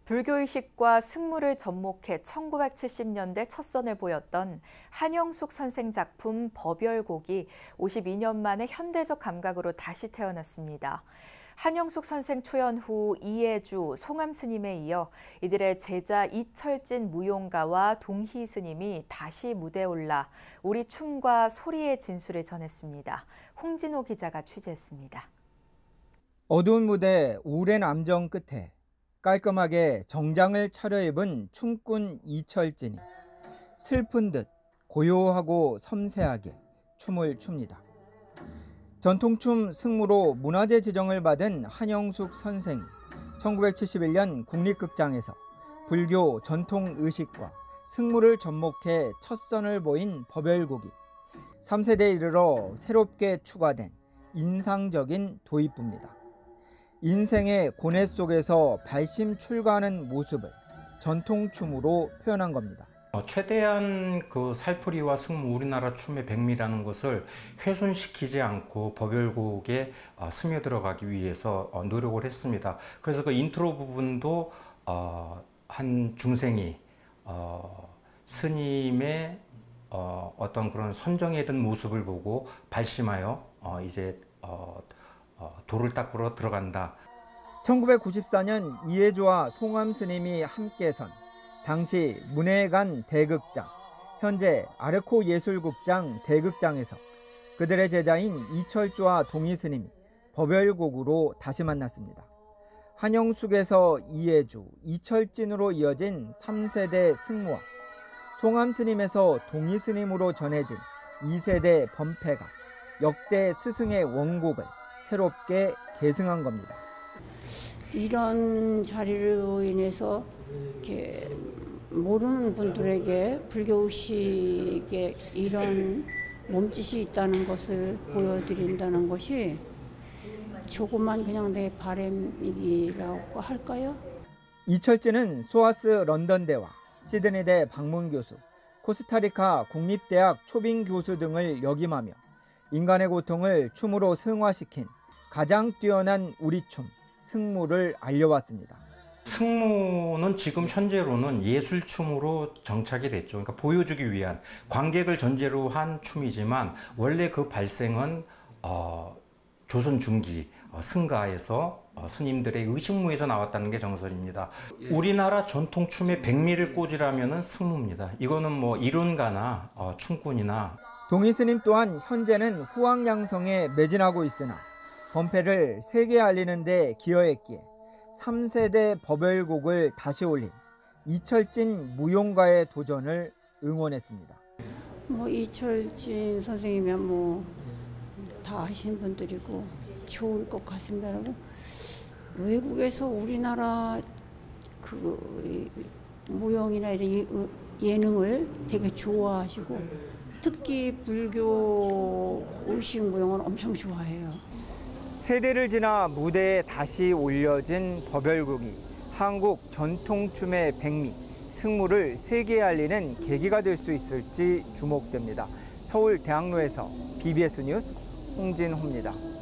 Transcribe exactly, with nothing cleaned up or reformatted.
불교의식과 승무를 접목해 천구백칠십 년대 첫 선을 보였던 한영숙 선생 작품 법열곡이 오십이 년 만에 현대적 감각으로 다시 태어났습니다. 한영숙 선생 초연 후 이해주, 송암 스님에 이어 이들의 제자 이철진 무용가와 동희 스님이 다시 무대에 올라 우리 춤과 소리의 진수를 전했습니다. 홍진호 기자가 취재했습니다. 어두운 무대 오랜 암정 끝에 깔끔하게 정장을 차려입은 춤꾼 이철진이 슬픈 듯 고요하고 섬세하게 춤을 춥니다. 전통춤 승무로 문화재 지정을 받은 한영숙 선생이 천구백칠십일 년 국립극장에서 불교 전통의식과 승무를 접목해 첫 선을 보인 법열곡이 삼 세대에 이르러 새롭게 추가된 인상적인 도입부입니다. 인생의 고뇌 속에서 발심 출가하는 모습을 전통춤으로 표현한 겁니다. 어, 최대한 그 살풀이와 승무, 우리나라 춤의 백미라는 것을 훼손시키지 않고 법열곡에 어, 스며들어가기 위해서 어, 노력을 했습니다. 그래서 그 인트로 부분도 어, 한 중생이 어, 스님의 어, 어떤 그런 선정에 든 모습을 보고 발심하여 어, 이제 어, 어, 도를 닦으러 들어간다. 천구백구십사 년 이해주와 송암 스님이 함께 선 당시 문해관 대극장, 현재 아르코 예술국장 대극장에서 그들의 제자인 이철주와 동희 스님이 법열곡으로 다시 만났습니다. 한영숙에서 이해주, 이철진으로 이어진 삼 세대 승무와 송암 스님에서 동희 스님으로 전해진 이 세대 범패가 역대 스승의 원곡을 새롭게 계승한 겁니다. 이런 자리로 인해서 이렇게 모르는 분들에게 불교의식에 이런 몸짓이 있다는 것을 보여드린다는 것이 조그만 그냥 내 바람이라고 할까요? 이철진은 소아스 런던대와 시드니대 방문교수, 코스타리카 국립대학 초빙 교수 등을 역임하며 인간의 고통을 춤으로 승화시킨 가장 뛰어난 우리춤, 승무를 알려왔습니다. 승무는 지금 현재로는 예술춤으로 정착이 됐죠. 그러니까 보여주기 위한, 관객을 전제로 한 춤이지만 원래 그 발생은 어, 조선 중기 어, 승가에서 어, 스님들의 의식무에서 나왔다는 게 정설입니다. 우리나라 전통춤의 백미를 꽂으라면은 승무입니다. 이거는 뭐 이론가나 어, 춤꾼이나. 동희 스님 또한 현재는 후황양성에 매진하고 있으나 범패를 세계에 알리는 데 기여했기에 삼 세대 법열곡을 다시 올린 이철진 무용가의 도전을 응원했습니다. 뭐 이철진 선생님이면 뭐 다 아시는 분들이고 좋을 것 같습니다. 외국에서 우리나라 그 무용이나 이런 예능을 되게 좋아하시고 특히 불교 의식 무용은 엄청 좋아해요. 세대를 지나 무대에 다시 올려진 법열곡이 한국 전통춤의 백미, 승무를 세계에 알리는 계기가 될 수 있을지 주목됩니다. 서울 대학로에서 비비에스 뉴스 홍진호입니다.